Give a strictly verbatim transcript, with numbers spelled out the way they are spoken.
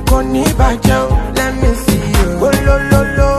kò ní bàjẹ́ o, let me see you. Oh lo lo lo,